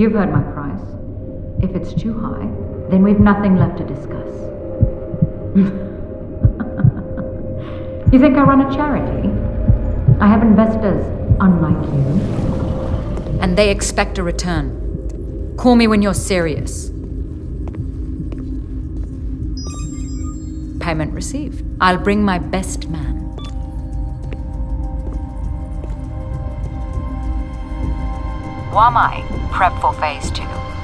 You've heard my price. If it's too high, then we've nothing left to discuss. You think I run a charity? I have investors unlike you. And they expect a return. Call me when you're serious. Payment received. I'll bring my best man. Wamai, prep for phase 2.